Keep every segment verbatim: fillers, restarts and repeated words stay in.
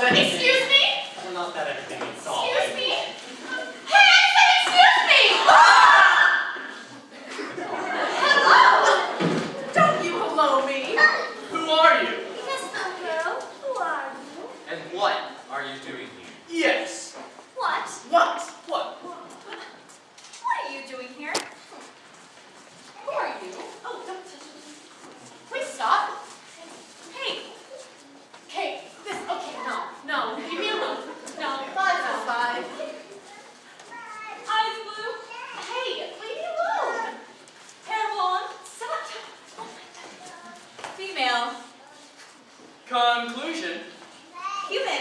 anything. Excuse me? Well, not that anything is all. Excuse me? Hey, I said excuse me! Hello! Don't you hello me? Who are you? Miss Girl, who are you? And what are you doing here? Yes. What? What? What? What are you doing here? Who are you? Oh, don't touch me. Please stop. Hey. Okay, this, okay, no, no, leave me alone. No, five out of five. Eyes blue. Hey, leave me alone. Hair blonde. Stop. Oh my God. Female. Conclusion. Human.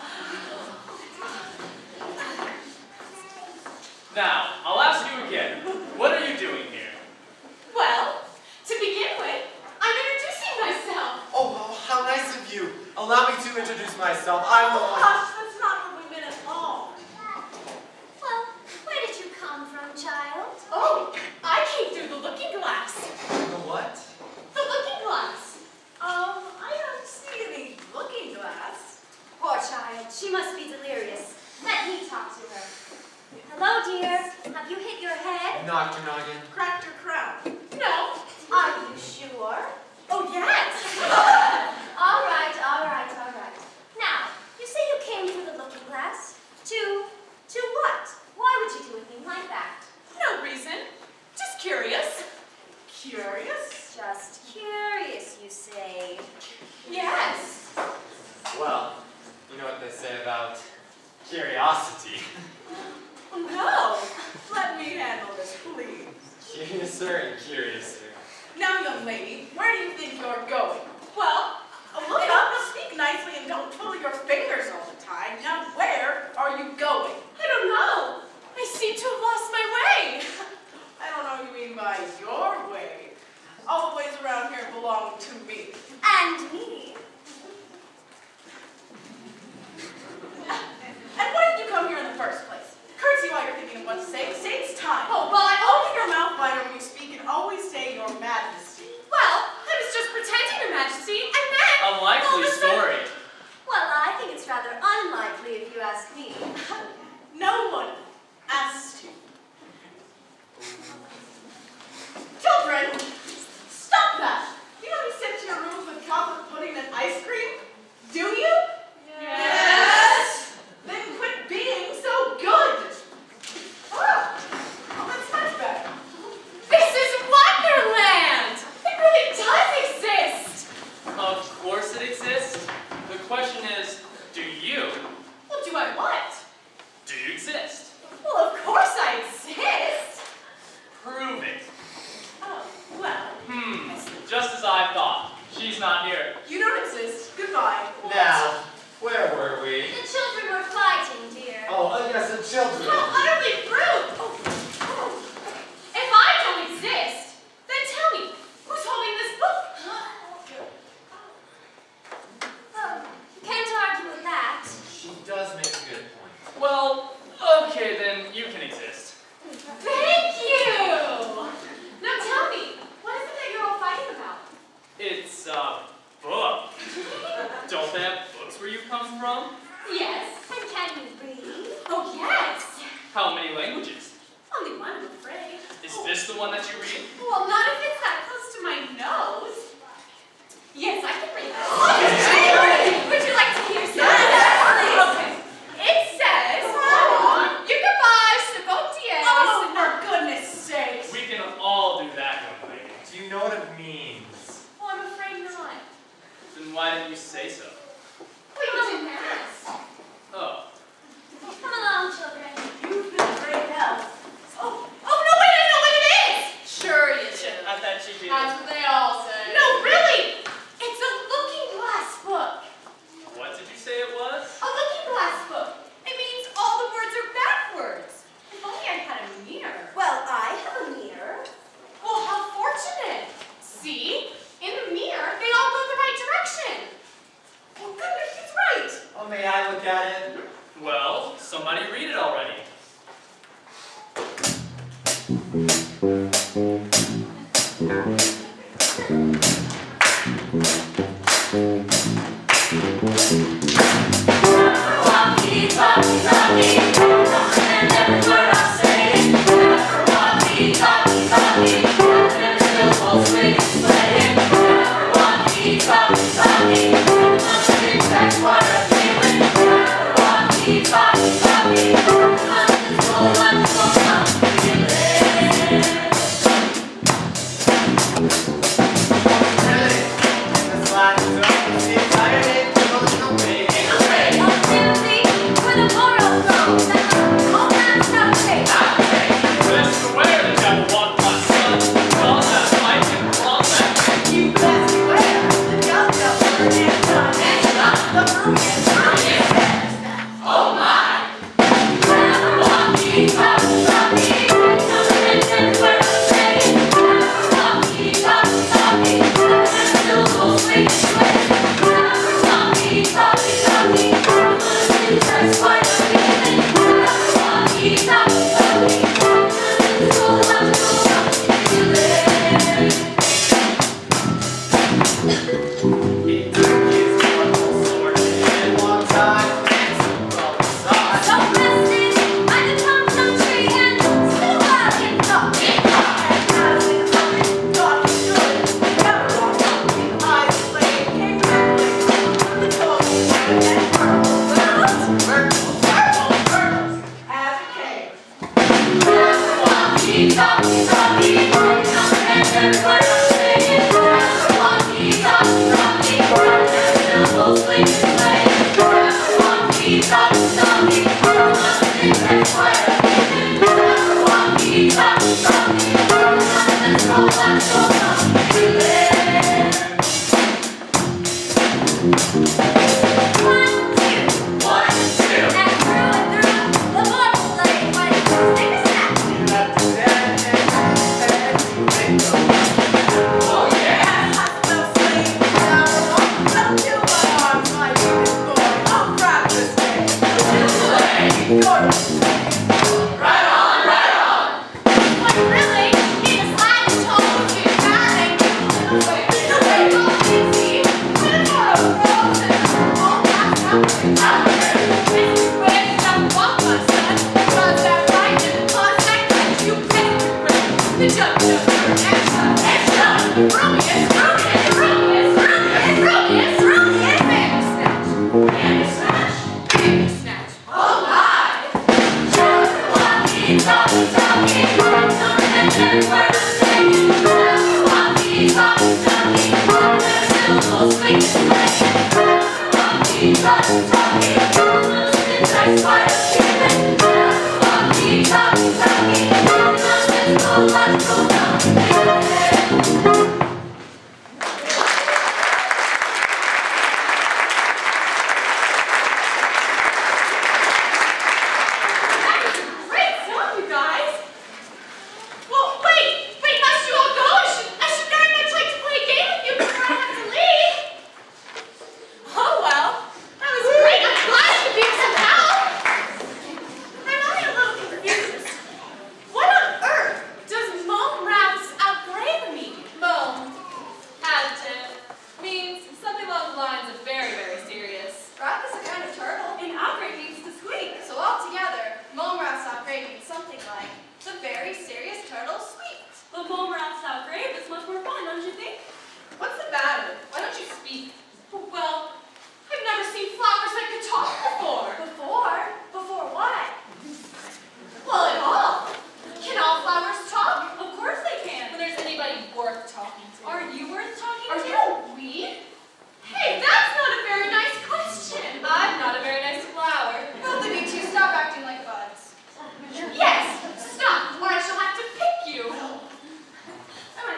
Now, I'll ask you again. What are you doing here? Well, to begin with, I'm introducing myself. Oh, oh, how nice of you. Allow me to introduce myself. I'm the Oh, one. gosh, that's not what we meant at all. Well, where did you come from, child? Oh, I came through the looking glass. The what? The looking glass. Um, I don't see any looking glass. Poor child. She must be delirious. Let me talk to her. Hello, dear. Have you hit your head? Knocked your noggin. Cracked your crown. No. Are you sure? Oh, yes. All right, all right, all right. Now, you say you came through the looking glass. To, to what? Why would you do a thing like that? No reason. Just curious. Curious? Just curious, you say. Yes. Well, you know what they say about curiosity. No. Let me handle this, please. Curiouser and curiouser. Now, young lady, where do you think you're going? Well, look up, speak nicely, and don't twiddle your fingers all the time. Now, where are you going? I don't know. I seem to have lost my way. I don't know what you mean by your way. All the ways around here belong to me. And me. And why did you come here in the first place? Curtsy while you're thinking of what to say. Say it's time. Oh, well, I open your mouth wider when you speak and always say your majesty. Well, I was just pretending your majesty, and then... A likely story. Well, I think it's rather unlikely if you ask me. No one asked you. Children, stop that. You know you sent to your rooms with chocolate pudding and ice cream? Do you? Yes. Then quit being so good. Ah, oh, that's much better. This is Wonderland. It really does exist. Of course it exists. The question is, do you? Well, do I what? Do you exist? Well, of course I exist. Prove it. Oh, well. Hmm, just as I thought. She's not here. You don't exist. Goodbye. Now, where were we? The children were fighting, dear. Oh, uh, yes, the children. How utterly rude! Oh, oh. If I don't exist, then tell me, who's holding this book? Oh, you can't argue with that. She does make a good point. Well, okay, then you can exist. Thank you! Now tell me, what is it that you're all fighting about? It's a book. Don't they have books where you come from? Yes. And can you read? Oh, yes. How many languages? Only one, I'm afraid. Is this the one that you read? Well, not if it's that close to my nose. Yes, I can read that. Would you like to hear some? Okay. It says, you goodbye, c'est bon dies. Oh, for goodness sake. We can all do that, young lady. Do you know what it means? Well, I'm afraid not. Then why didn't you say so? Well, you didn't ask. Oh. Come along, children. You've been great help. Oh, oh no, wait, I know what it is. Sure you do. I thought she did. That's what they all say. No, really. It's a looking glass book. What did you say it was? A looking glass book. It means all the words are backwards. If only I had a mirror. Well, I have a mirror. Well, how fortunate. See? In the mirror, they all go the right direction. Oh, goodness, she's right. Oh, may I look at it? Well, somebody read it already. Thank you. Yes! Stop, or I shall have to pick you!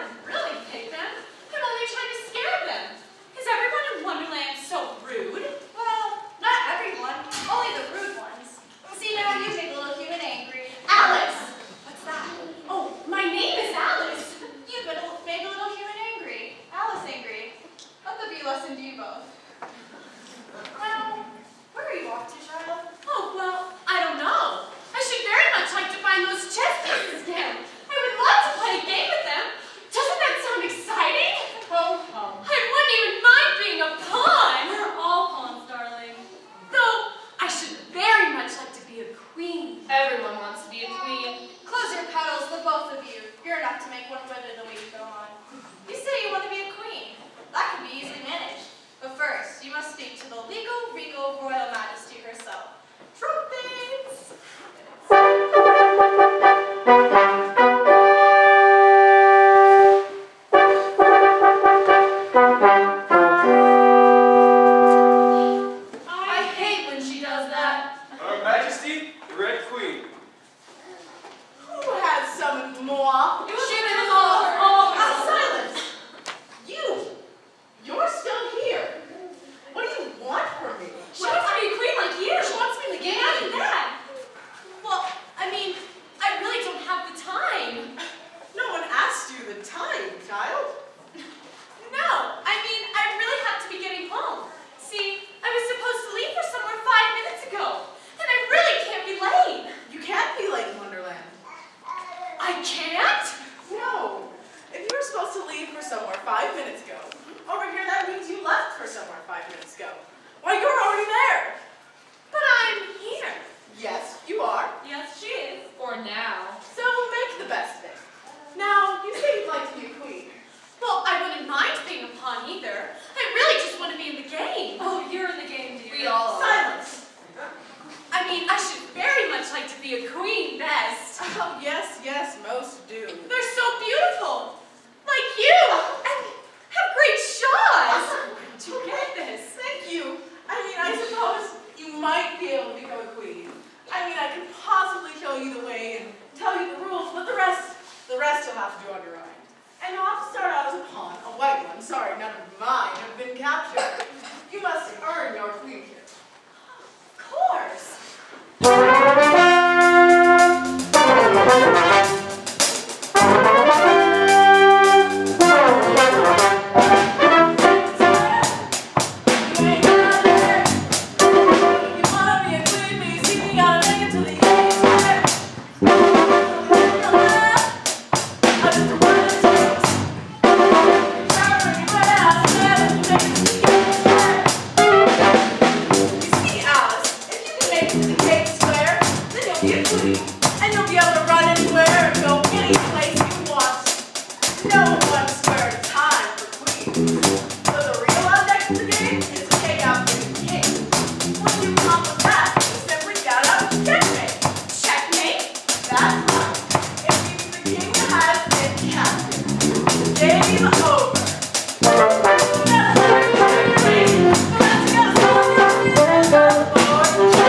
be a queen best. Oh, yes, yes, most do. They're so beautiful. Like you. And have great shaws. Where'd you get this? Thank you. I mean, I suppose you might be able to become a queen. I mean, I could possibly show you the way and tell you the rules, but the rest, the rest you'll have to do on your own. And you'll have to start out as a pawn, a white one. Sorry, none of mine have been captured. You must earn your queenship. Of course.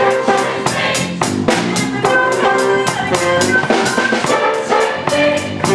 Thank you.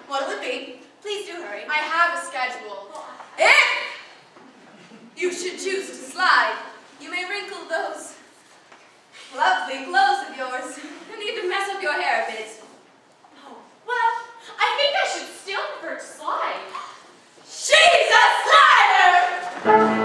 What will it be? Please do hurry. I have a schedule. If you should choose to slide, you may wrinkle those lovely clothes of yours and even mess up your hair a bit. Oh, well, I think I should still prefer to slide. She's a slider!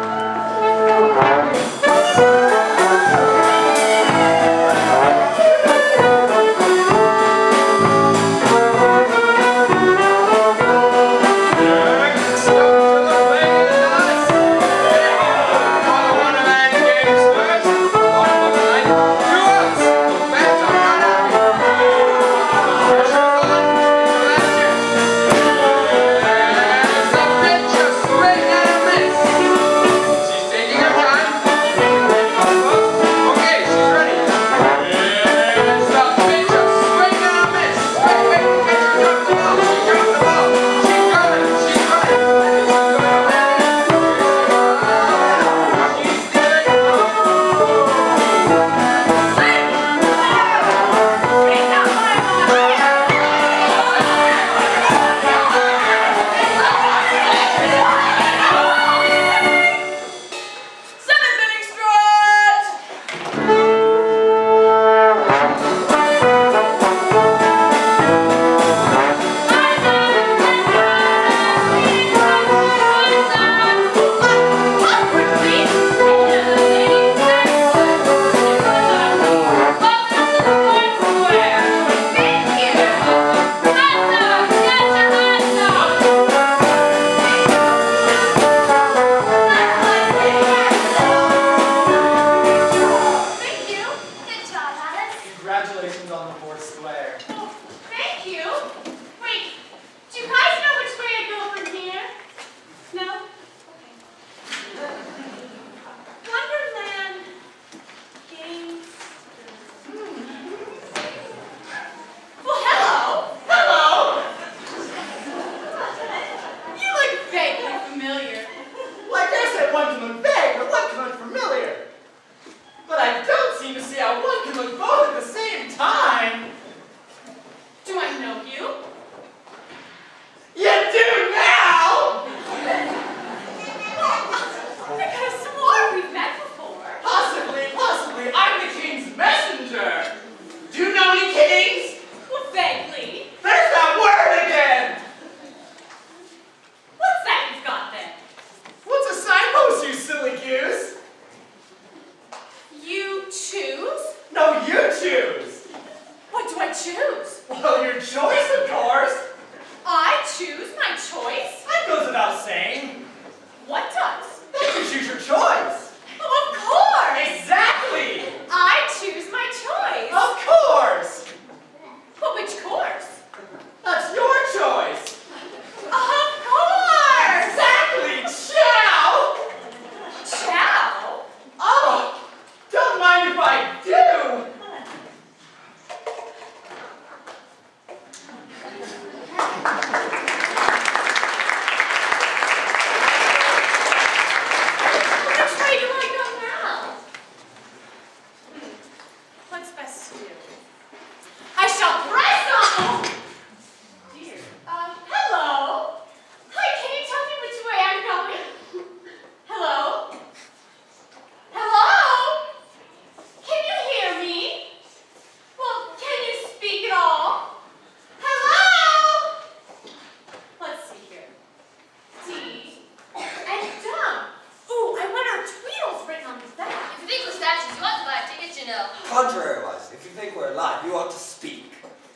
Contrary-wise, if you think we're alive, you ought to speak.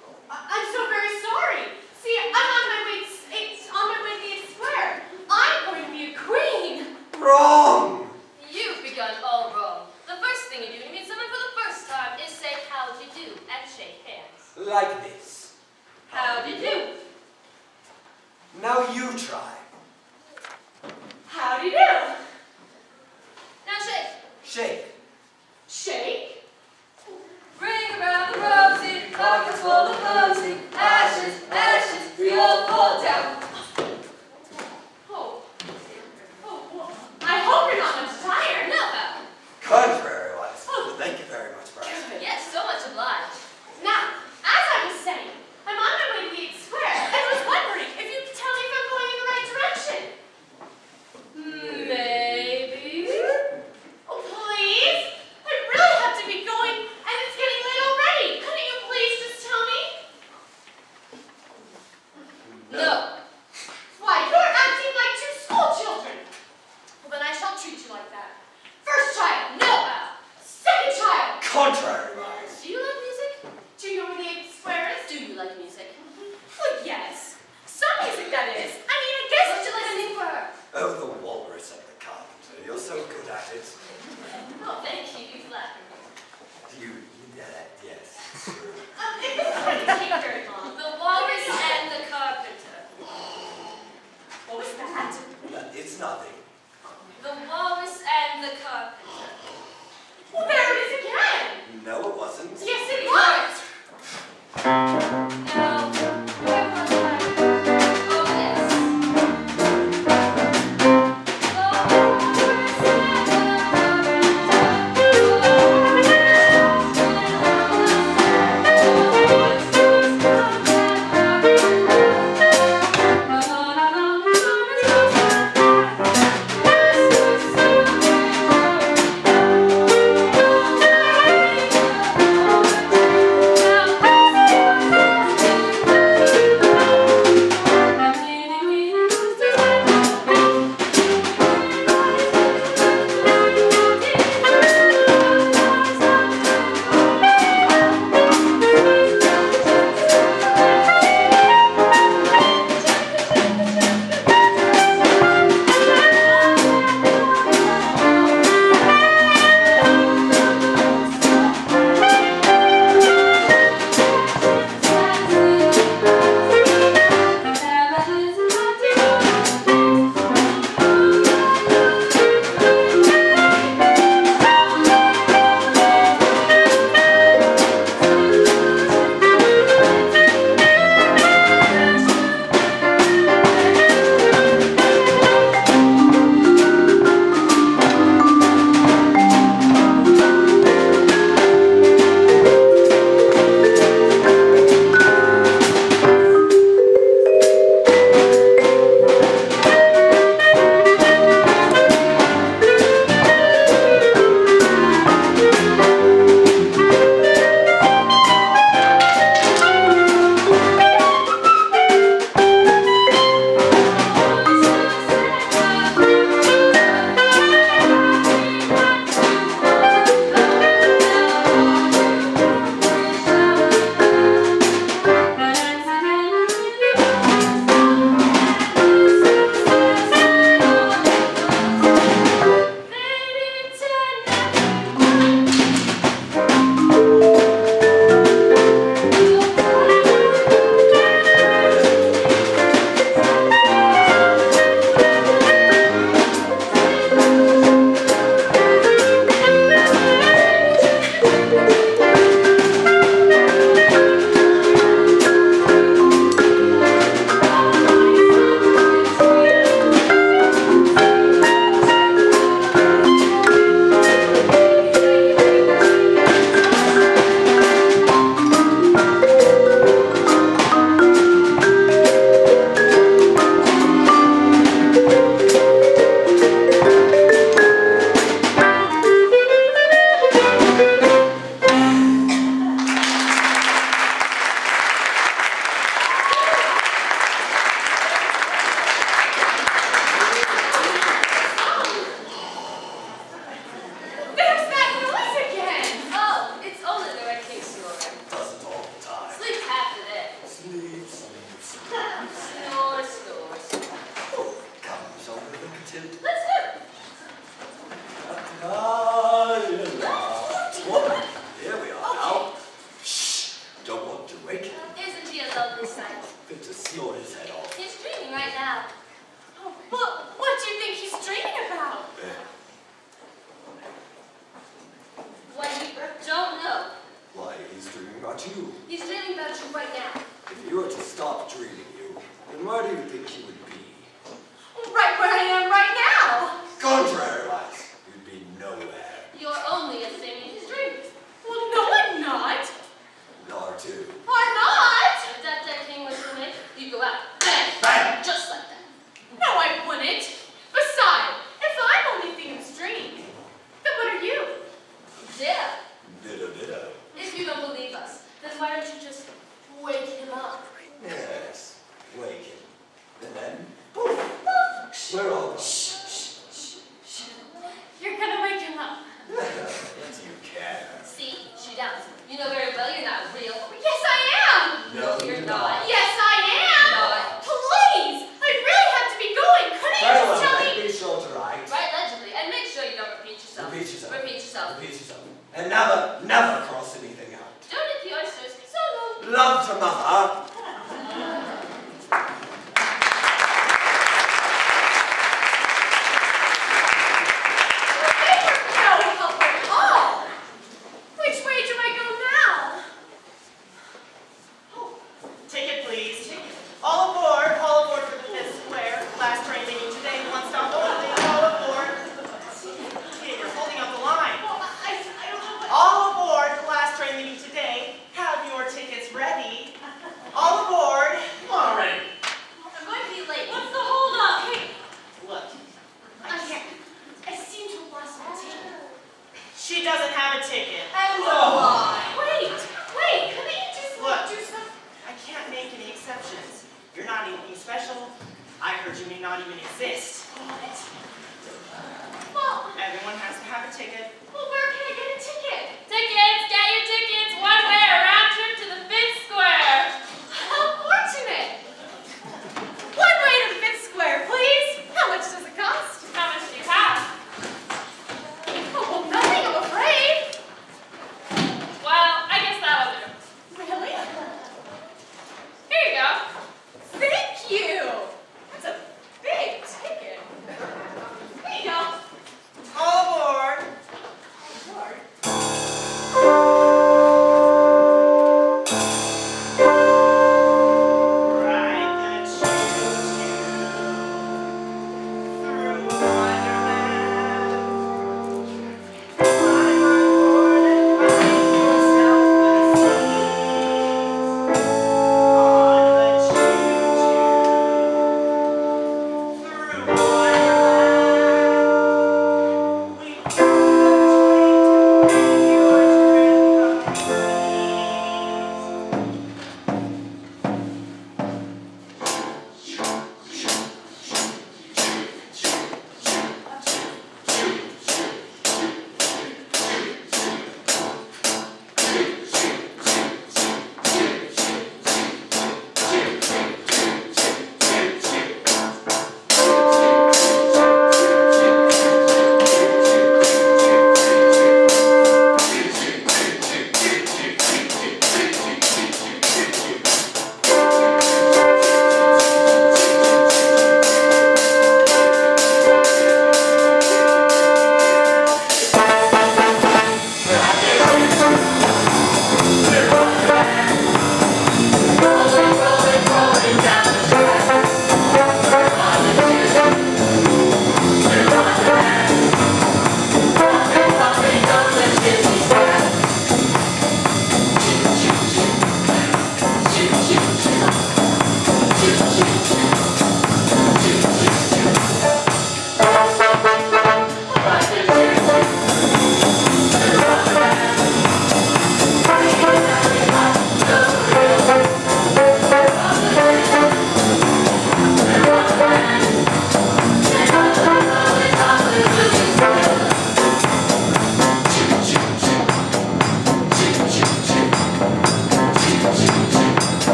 I I'm so very sorry. See, I'm on my way. It's on my way to the square. I'm going to be a queen. Wrong. You've begun all wrong. The first thing you do to meet someone for the first time is say how do you do and shake hands. Like this. How do you do? Now you try. How do you do? Now shake. Shake. Shake. Ring around the rosy, pockets full of rosy, ashes, ashes, we all fall down. Oh. Oh, well, I hope you're not much tired. No how. Contrary-wise. Oh. Thank you very much for asking. Yes, so much obliged. Now, as I was saying, I'm on my way to the square and was Contrary-wise. Do you like music? Do you know where the eighth square is? Do you like music? Well, yes. Some music, that is. I mean, I guess Would you like to sing for her? Oh, the walrus and the carpenter. You're so good at it. Oh, thank you. You flatter me. You, uh, yes, it's true. Um, it doesn't take very long. The walrus and the carpenter. What was that? Uh, It's nothing. The walrus and the carpenter. Well, there it is again. No, it wasn't. Yes, it was. Now, where was I? Oh, yes. The walrus and If you don't believe us, then why don't you matter, Mother? Which way do I go now? Ticket, please. All aboard, all aboard for the fifth square. Last train leaving today, one stop only. All aboard. Kid, you're holding up the line. Well, I, I don't know what... All aboard, the last train leaving today. Have your tickets ready.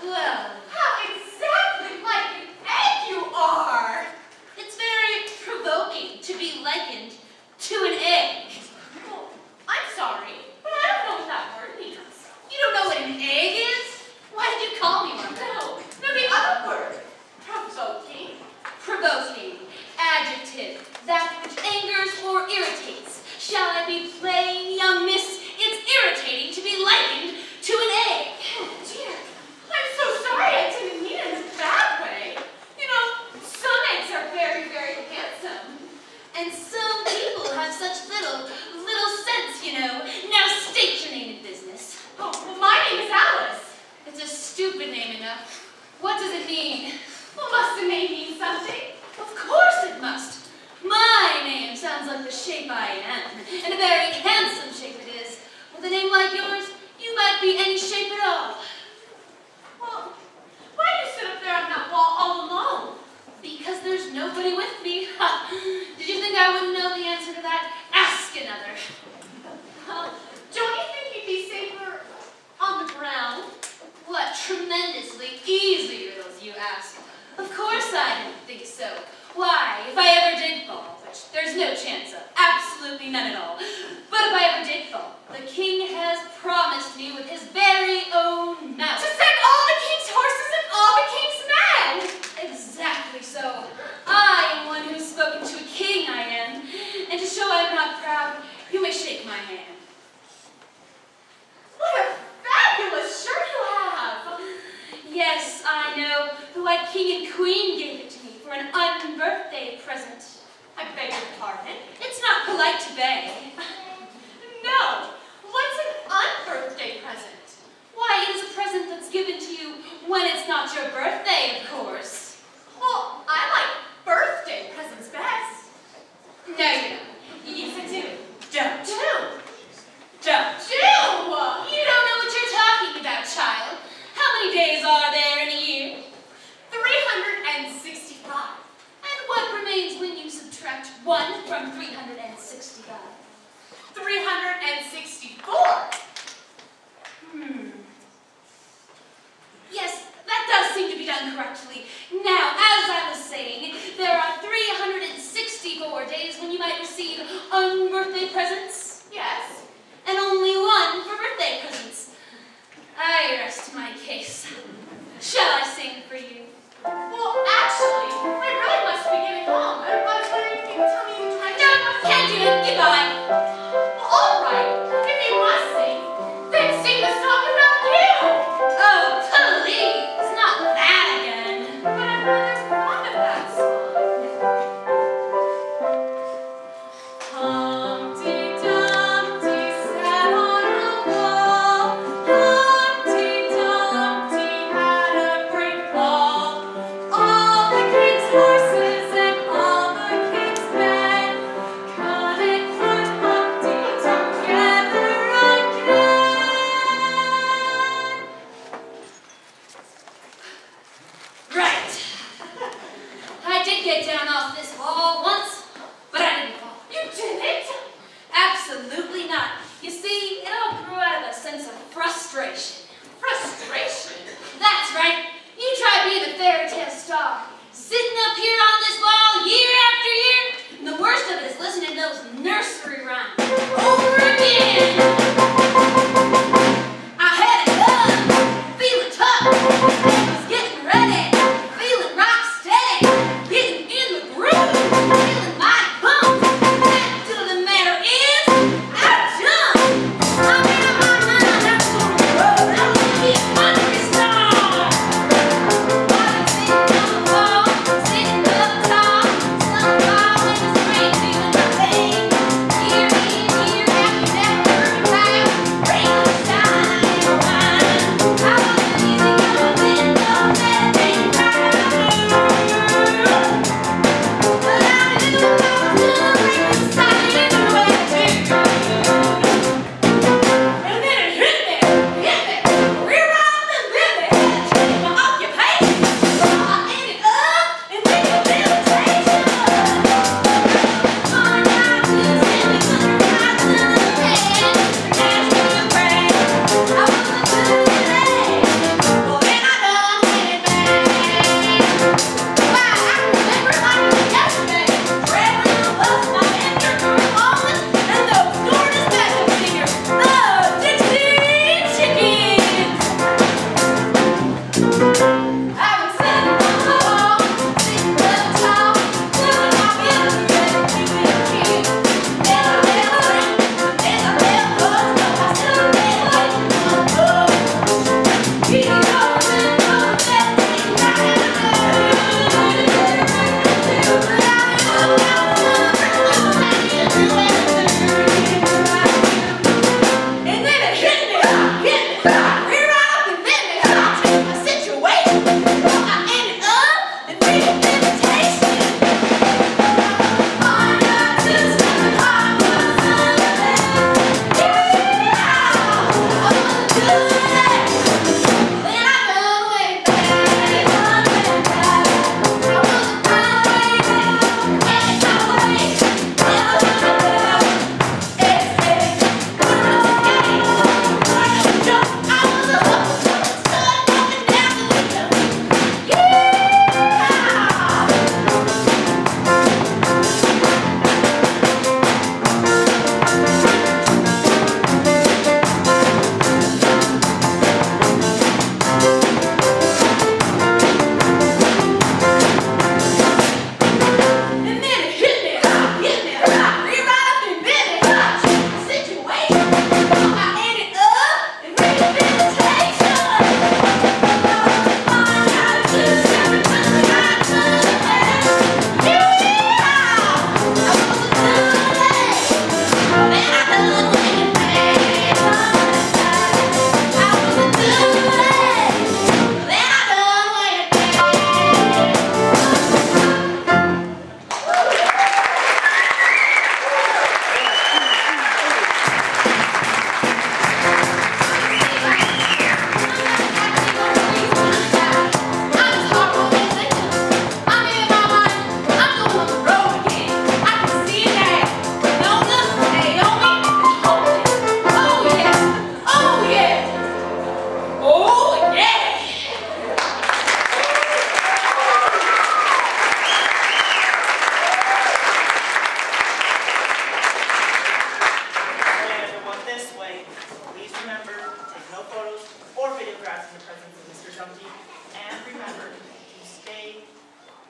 Well, How exactly like an egg you are! it's very provoking to be likened to an egg. Well, I'm sorry, but I don't know what that word means. You don't know what an egg is? Why did you call me one? No, no, the other word. Provoking. Provoking. Adjective. That which angers or irritates. Shall I be plain, young miss? It's irritating to be likened to an egg. Oh, dear. I'm so sorry. I didn't mean it in a bad way. You know, some eggs are very, very handsome. And some people have such little, little sense, you know. Now state your name and business. Oh, well, my name is Alice. It's a stupid name enough. What does it mean? Well, must the name mean something? Of course it must. My name sounds like the shape I am, and a very handsome shape it is. With a name like yours, you might be any shape at all. Well, why do you sit up there on that wall all alone? Because there's nobody with me. Ha! Did you think I wouldn't know the answer to that? Ask another. Well, don't you think you'd be safer on the ground? What tremendously easy riddles you ask. Of course I didn't think so. Why, if I ever did fall, which there's no chance of, absolutely none at all, but if I ever did fall, the king has promised me with his very own mouth To send all the king's horses and all the king's men! Exactly so. I am one who's spoken to a king, I am, and to show I'm not proud, you may shake my hand. What a fabulous shirt you have! Yes, I know, the white king and queen gave it to me for an unbirthday present. I beg your pardon? It's not polite to beg. No. What's an unbirthday present? Why, it is a present that's given to you when it's not your birthday, of course. Well, I like birthday presents best. No, you don't. Yes, I do. Don't. Do. Don't. Do. You don't know what you're talking about, child. How many days are there in a year? three hundred sixty-five. And what remains when you subtract one from three hundred sixty-five? three hundred sixty-four. Hmm. Yes, that does seem to be done correctly. Now, as I was saying, there are three hundred sixty-four days when you might receive unbirthday presents, Yes. and only one for birthday presents. I rest my case. Shall I sing for you? Well, actually, I really must be getting home. I was wondering if you could tell me the direction. No, can't do it. Goodbye. Well, all right. If you must sing, then sing the song about you. Oh, please, not that again. But I'm rather fond of that song. Humpty Dumpty sat on a wall. Humpty Dumpty had a great fall. All the king's horses and all the king's men couldn't put Humpty together again. Right. I did get down off this wall once, but I didn't fall. You didn't? Absolutely not. You see, it all grew out of a sense of frustration. Frustration. That's right. You try being a fairy tale star, sitting up here on this wall year after year, and the worst of it is listening to those nursery rhymes over again. I had a gun, feeling tough, was getting ready, feeling rock steady, getting in the groove, feeling mighty pumped. Fact of the matter is, I jumped. I mean, I'm not, that's gonna roll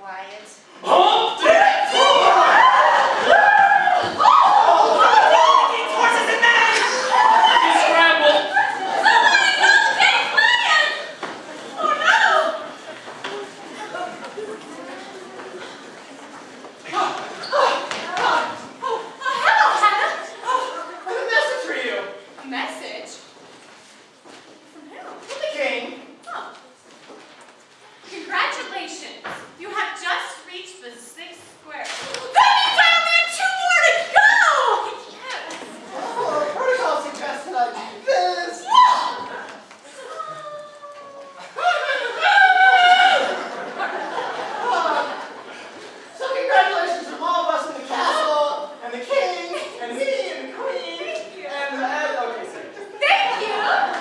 quiet. Halt it! Horses and men! You scramble! Somebody call the king's man! Oh no! Hello, Hannah! I have a message for you. A message? From who? From the king. Oh. Congratulations! You have just reached the sixth square. That means I only have two more to go! Yes. Oh, protocol suggests that I do this. So congratulations from all of us in the castle, and the king, and me, and the queen, and the head. Okay, sorry. Thank you!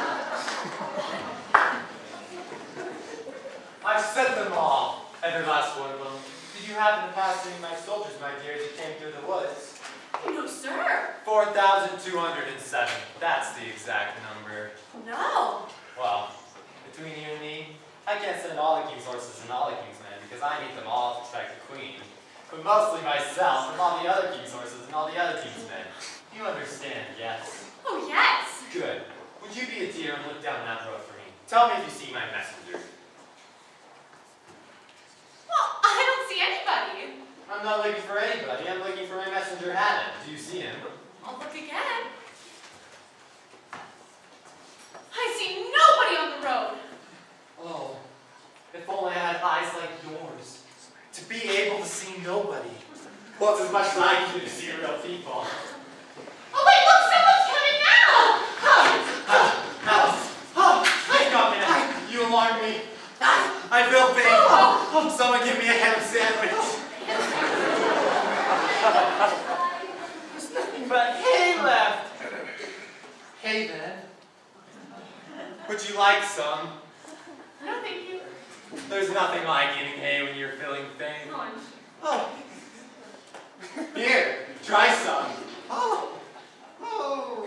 I've sent them all, every last one of them. Did you happen to pass any of my soldiers, my dear, as you came through the woods? No, sir. four thousand two hundred seven. That's the exact number. No. Well, between you and me, I can't send all the king's horses and all the king's men because I need them all to protect the queen. But mostly myself and all the other king's horses and all the other king's men. You understand, yes? Oh, yes. Good. Would you be a dear and look down that road for me? Tell me if you see my messenger. Well, I don't see anybody. I'm not looking for anybody. I'm looking for my messenger, Hannah. Do you see him? I'll look again. I see nobody on the road. Oh, if only I had eyes like yours. To be able to see nobody. Well, it's as much as I can do to see real people. Oh, wait, look, someone's coming now. Alice! Oh, wake up, man! You alarmed me. I feel pain. Oh, someone give me a ham sandwich. There's nothing but hay left. Hey, then. Would you like some? No, thank you. There's nothing like eating hay when you're feeling pain. Lunch. Oh. Here, try some. Oh. Oh.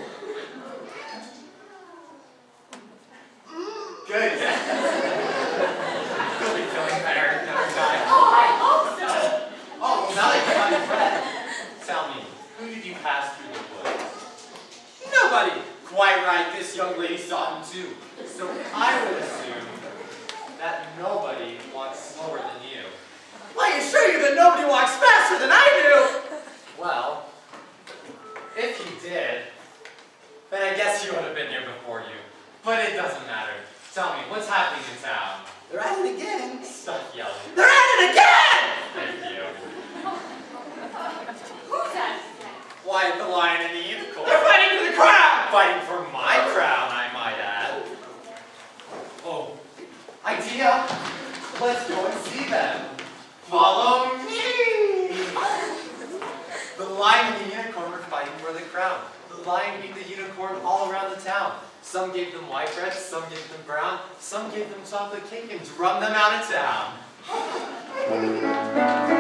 Good. You'll be feeling better another time. Oh, I hope so. Oh, now that you're out of breath, tell me, who did you pass through the woods? Nobody. Quite right, this young lady saw him too. So I would assume that nobody walks slower than you. I assure you that nobody walks faster than I do. Well, if he did, then I guess he would have been here before you. But it doesn't matter. Tell me, what's happening in town? They're at it again. Stop yelling. They're at it again! Thank you. Who's that? Why, the lion and the unicorn. They're fighting for the crown! Fighting for my crown, I might add. Oh, idea. Let's go and see them. Follow me. The lion and the unicorn were fighting for the crown. The lion beat the unicorn all around the town. Some gave them white bread, some gave them brown, some gave them chocolate cake and drummed them out of town.